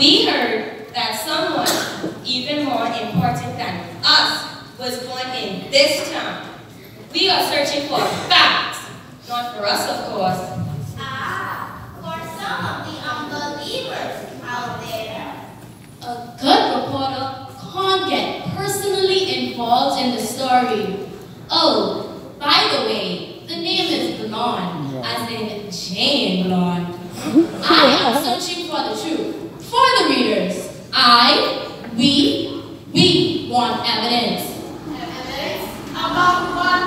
We heard that someone even more important than us was born in this town. We are searching for facts, not for us, of course. For some of the unbelievers out there. A good reporter can't get personally involved in the story. Oh, by the way, the name is Blonde, as in Jane Blonde. I am searching for the truth, for the readers. We want evidence. Evidence about what?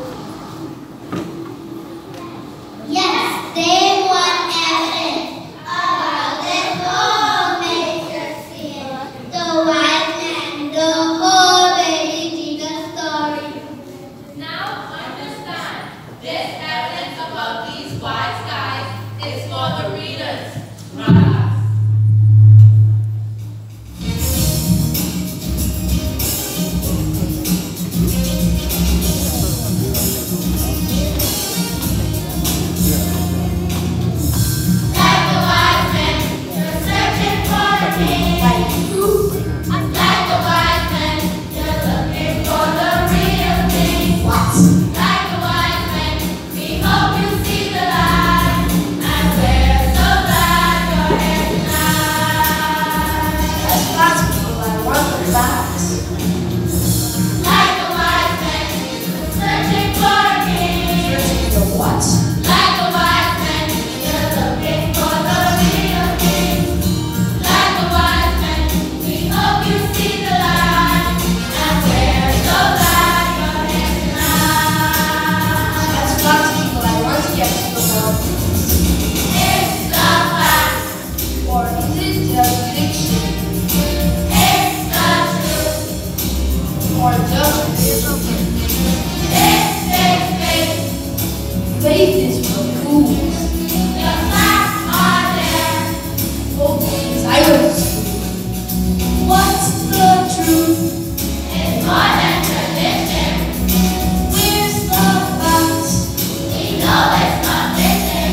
Yes, they want evidence about this whole major scene. The wise man, the whole lady Jesus story. Now understand, this evidence about these wise guys is for the readers, not us. Like the wise men, you're searching for the king. Like the wise men, you're looking for the real thing. What? Like the wise men, we hope you see the light, and we're so glad you're here tonight. As possible, I want the facts. Like the wise men, you're searching for a king. Searching for what? Like the wise men, you're looking for the real thing. Like the wise men, we hope you see the light, and we're so glad you're here tonight. As possible, I want to get to the world. It's the fact, Or is it just fiction? it's the truth, Or just religion? it's faith. Faith is for fools. The facts are there. Hope means I was What's the truth? It's more than tradition. Where's the facts? We know it's not fiction.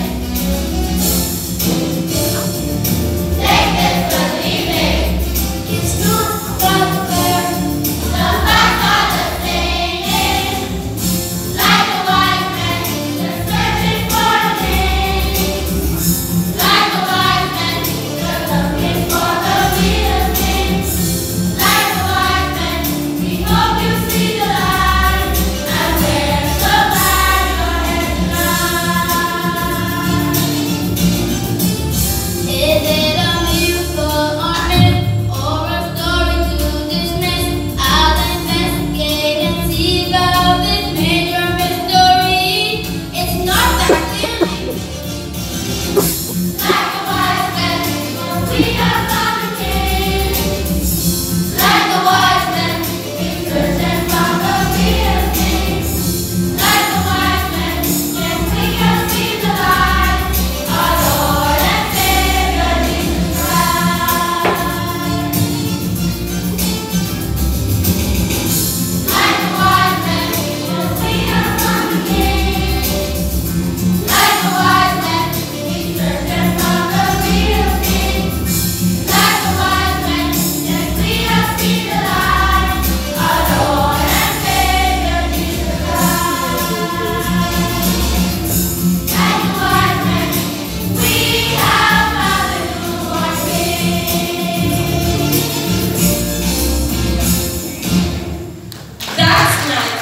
Take this believing. It's not that fair. The facts are the same. Like the wise men, they're searching for a king. Like the wise men, they're looking for the real thing. Like the wise men, we hope you see the light, and we're so glad you're here tonight. Is it a miracle or myth, or a story to dismiss? I'll investigate and see about this major mystery. It's not that silly. Like the wise men, we have found the king. Like the wise men, we searching for the real thing. Like the wise men, yes, we can see the light, our Lord and Savior Jesus Christ. Like the wise men, yes, we have found the king. Like the wise men, we searching for the real thing. Like the wise men, yes, we have seen the light, our Lord and Savior Jesus Christ. Like the wise men, we have found the newborn King. That's nice.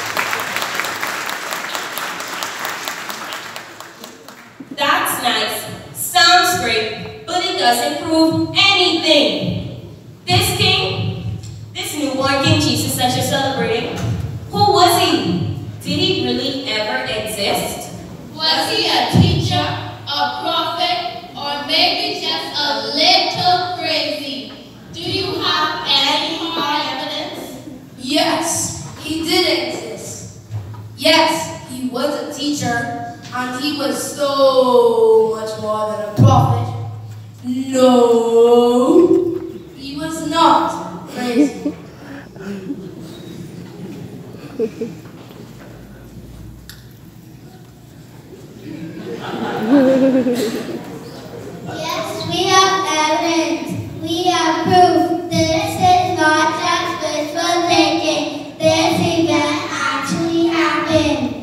That's nice. Sounds great, but it doesn't prove anything. This king, this newborn King Jesus that you're celebrating, who was he? Did he really ever exist? Was he a teacher, a prophet, or maybe just a little crazy? Do you have any hard evidence? Yes, he did exist. Yes, he was a teacher, and he was so much more than a prophet. No, he was not crazy. Yes, we have evidence. happened?